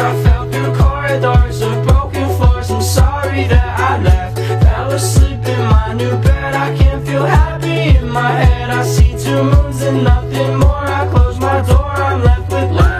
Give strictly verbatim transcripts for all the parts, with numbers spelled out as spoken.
I fell through corridors of broken floors. I'm sorry that I left. Fell asleep in my new bed. I can't feel happy in my head. I see two moons and nothing more. I close my door, I'm left with less.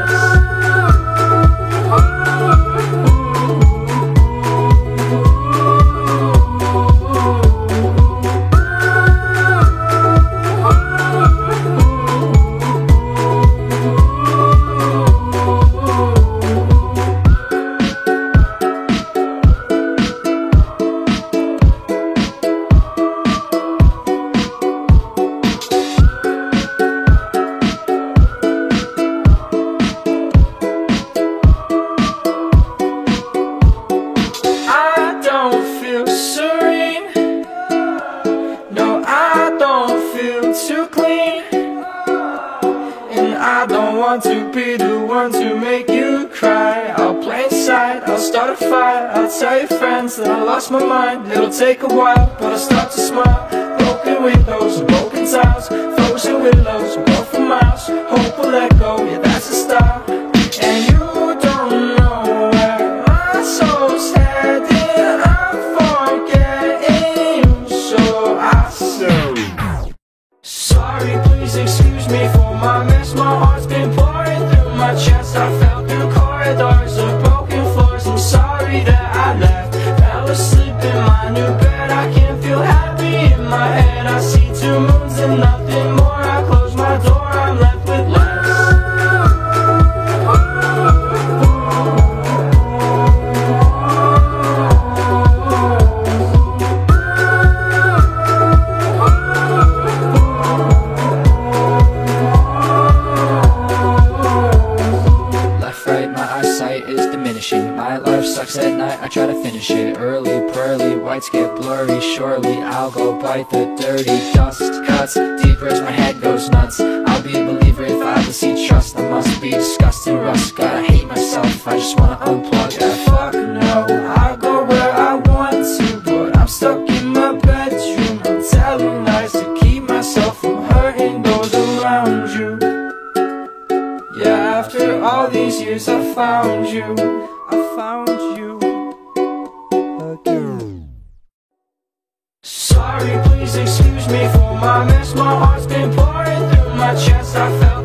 Too clean, and I don't want to be the one to make you cry. I'll play inside, I'll start a fight, I'll tell your friends that I lost my mind. It'll take a while, but I'll start to smile. Broken windows, broken tiles, frozen willows, go for miles. Hope will let go, yeah that's the style. And you don't know where my soul's headed. I'm forgetting you, so I say sorry, please excuse me for my mess. My heart's been pouring through my chest. I fell through corridors of broken floors. I'm sorry that I left. Fell asleep in my new bed. I can't feel happy in my head. I see two moons and nothing more. I close my door, I'm left with less. My life sucks at night, I try to finish it early, pearly, whites get blurry. Surely I'll go bite the dirty dust. Cuts deeper as my head goes nuts. I'll be a believer if I ever see trust. I must be disgusting rust. Gotta hate myself, I just wanna unplug. Yeah, fuck no, I go where I want to, but I'm stuck in my bedroom. I'm telling lies to keep myself from hurting those around you. Yeah, after all these years I found you, I found you again. Sorry, please excuse me for my mess. My heart's been pouring through my chest. I felt